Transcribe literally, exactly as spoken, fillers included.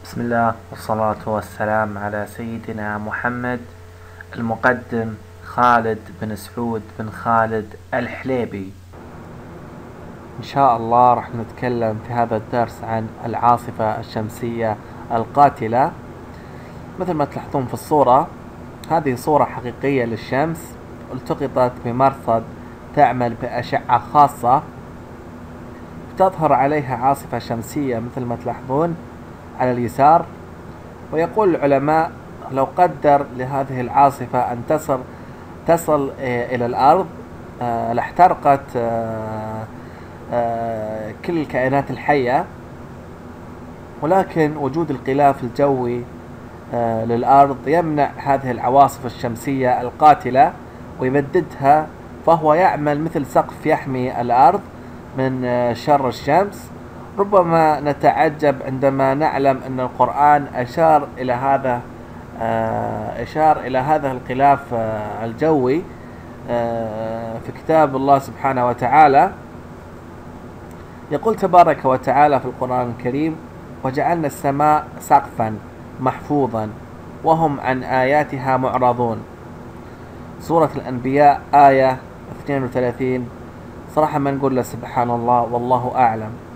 بسم الله والصلاة والسلام على سيدنا محمد. المقدم خالد بن سعود بن خالد الحليبي. إن شاء الله راح نتكلم في هذا الدرس عن العاصفة الشمسية القاتلة. مثل ما تلاحظون في الصورة، هذه صورة حقيقية للشمس التقطت بمرصد تعمل بأشعة خاصة، تظهر عليها عاصفة شمسية مثل ما تلاحظون على اليسار. ويقول العلماء لو قدر لهذه العاصفة أن تصل تصل إلى الأرض لاحترقت كل الكائنات الحية، ولكن وجود الغلاف الجوي للأرض يمنع هذه العواصف الشمسية القاتلة ويبددها، فهو يعمل مثل سقف يحمي الأرض من شر الشمس. ربما نتعجب عندما نعلم أن القرآن أشار إلى هذا أشار إلى هذا الغلاف الجوي في كتاب الله سبحانه وتعالى. يقول تبارك وتعالى في القرآن الكريم: وجعلنا السماء سقفا محفوظا وهم عن آياتها معرضون. سورة الأنبياء آية اثنين وثلاثين. صراحة ما نقول له سبحان الله، والله أعلم.